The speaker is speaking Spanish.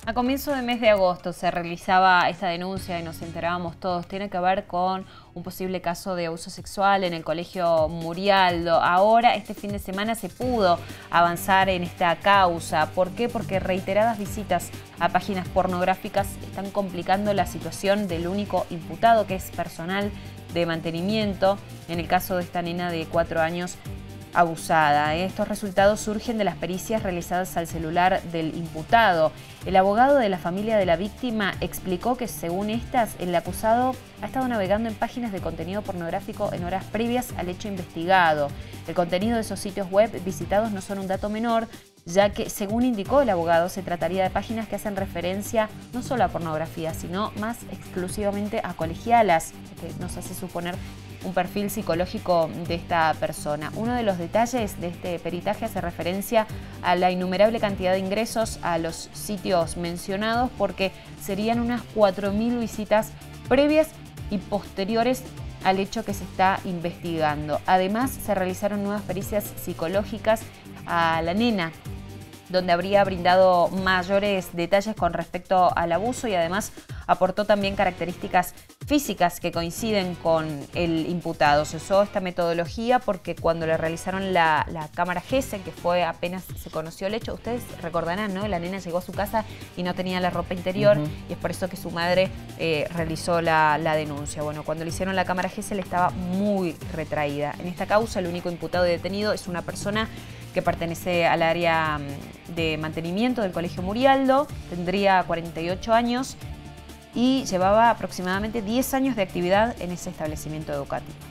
A comienzo de mes de agosto se realizaba esta denuncia y nos enterábamos todos. Tiene que ver con un posible caso de abuso sexual en el colegio Murialdo. Ahora, este fin de semana, se pudo avanzar en esta causa. ¿Por qué? Porque reiteradas visitas a páginas pornográficas están complicando la situación del único imputado, que es personal de mantenimiento, en el caso de esta nena de 4 años abusada. Estos resultados surgen de las pericias realizadas al celular del imputado. El abogado de la familia de la víctima explicó que, según estas, el acusado ha estado navegando en páginas de contenido pornográfico en horas previas al hecho investigado. El contenido de esos sitios web visitados no son un dato menor, ya que, según indicó el abogado, se trataría de páginas que hacen referencia no solo a pornografía, sino más exclusivamente a colegialas, que nos hace suponer un perfil psicológico de esta persona. Uno de los detalles de este peritaje hace referencia a la innumerable cantidad de ingresos a los sitios mencionados, porque serían unas 4.000 visitas previas y posteriores al hecho que se está investigando. Además, se realizaron nuevas pericias psicológicas a la nena, donde habría brindado mayores detalles con respecto al abuso, y además aportó también características físicas que coinciden con el imputado. Se usó esta metodología porque cuando le realizaron la cámara GESEL, que fue apenas se conoció el hecho, ustedes recordarán, ¿no? La nena llegó a su casa y no tenía la ropa interior, y es por eso que su madre realizó la denuncia. Bueno, cuando le hicieron la cámara GESEL estaba muy retraída. En esta causa, el único imputado y detenido es una persona que pertenece al área de mantenimiento del Colegio Murialdo, tendría 48 años y llevaba aproximadamente 10 años de actividad en ese establecimiento educativo.